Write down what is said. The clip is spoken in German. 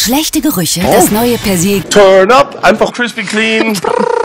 Schlechte Gerüche, das neue Persil. Turn up, einfach crispy clean.